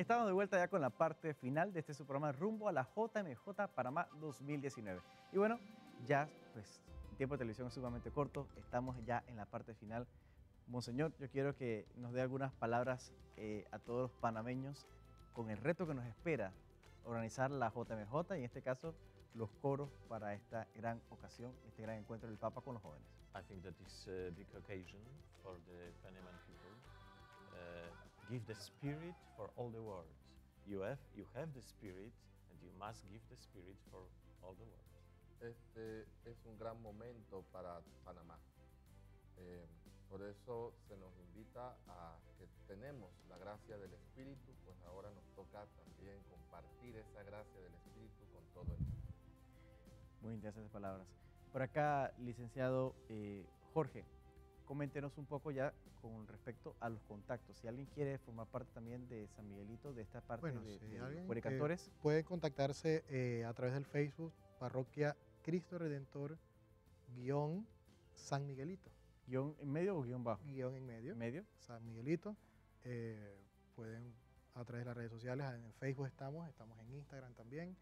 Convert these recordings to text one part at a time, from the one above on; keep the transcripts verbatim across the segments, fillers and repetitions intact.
estamos de vuelta ya con la parte final de este su programa Rumbo a la J M J Panamá dos mil diecinueve. Y bueno, ya pues el tiempo de televisión es sumamente corto, estamos ya en la parte final. Monseñor, yo quiero que nos dé algunas palabras eh, a todos los panameños con el reto que nos espera organizar la J M J y en este caso los coros para esta gran ocasión, este gran encuentro del Papa con los jóvenes. I think that is a big occasion for the Panamanian people. Uh, give the spirit for all the world. You have, you have the spirit and you must give the spirit for all the world. Este es un gran momento para Panamá. Eh, por eso se nos invita a que tenemos la gracia del Espíritu, pues ahora nos toca también compartir esa gracia del Espíritu con todo el mundo. Muy interesantes palabras. Por acá, licenciado eh, Jorge, coméntenos un poco ya con respecto a los contactos. Si alguien quiere formar parte también de San Miguelito, de esta parte bueno, de, si de alguien Puericantores. Puede contactarse eh, a través del Facebook, Parroquia Cristo Redentor, guión San Miguelito. ¿Guión en medio o guión bajo? Guión en medio. ¿En medio? San Miguelito. Eh, pueden a través de las redes sociales, en Facebook estamos, estamos en Instagram también.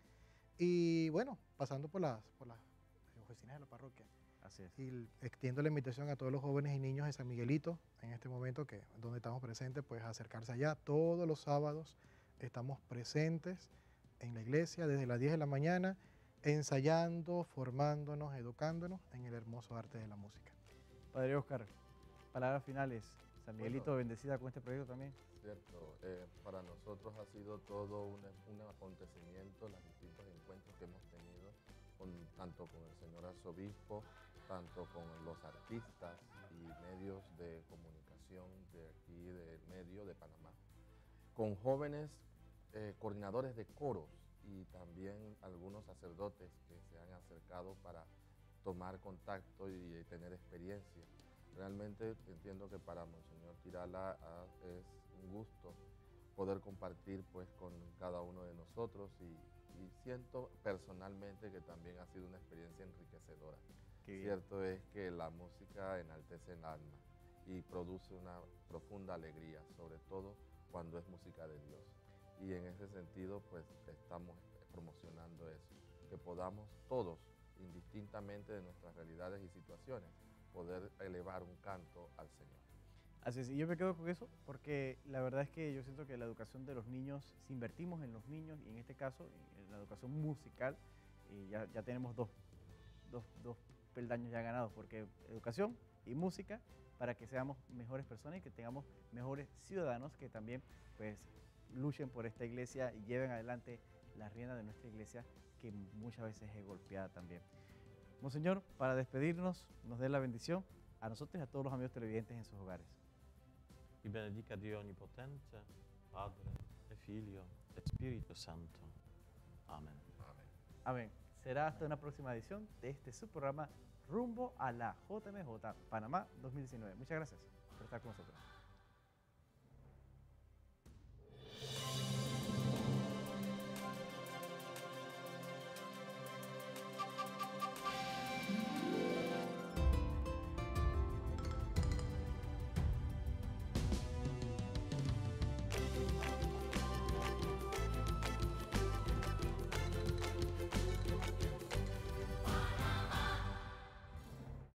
Y bueno, pasando por las, por las oficinas de la parroquia. Así es. Y extiendo la invitación a todos los jóvenes y niños de San Miguelito, en este momento que donde estamos presentes, pues acercarse allá. Todos los sábados estamos presentes en la iglesia desde las diez de la mañana, ensayando, formándonos, educándonos en el hermoso arte de la música. Padre Oscar, palabras finales. San Miguelito, Bueno, bendecida con este proyecto también. Cierto, eh, para nosotros ha sido todo un, un acontecimiento, los distintos encuentros que hemos tenido, con, tanto con el señor arzobispo, tanto con los artistas y medios de comunicación de aquí, del medio de Panamá, con jóvenes eh, coordinadores de coros y también algunos sacerdotes que se han acercado para tomar contacto y, y tener experiencia. Realmente entiendo que para Monseñor Tirala ah, es un gusto poder compartir pues, con cada uno de nosotros y, y siento personalmente que también ha sido una experiencia enriquecedora. Cierto es que la música enaltece el alma y produce una profunda alegría, sobre todo cuando es música de Dios. Y en ese sentido pues estamos promocionando eso, que podamos todos, indistintamente de nuestras realidades y situaciones, poder elevar un canto al Señor. Así es, y yo me quedo con eso porque la verdad es que yo siento que la educación de los niños, si invertimos en los niños, y en este caso en la educación musical, eh, ya, ya tenemos dos, dos, dos peldaños ya ganados, porque educación y música para que seamos mejores personas y que tengamos mejores ciudadanos que también pues, luchen por esta iglesia y lleven adelante la rienda de nuestra iglesia que muchas veces es golpeada también. Monseñor, para despedirnos, nos dé la bendición a nosotros y a todos los amigos televidentes en sus hogares. Vi benedica Dio Onnipotente, Padre, e Figlio, e Spirito Santo. Amén. Amén. Amén. Será hasta una próxima edición de este subprograma Rumbo a la J M J Panamá dos mil diecinueve. Muchas gracias por estar con nosotros.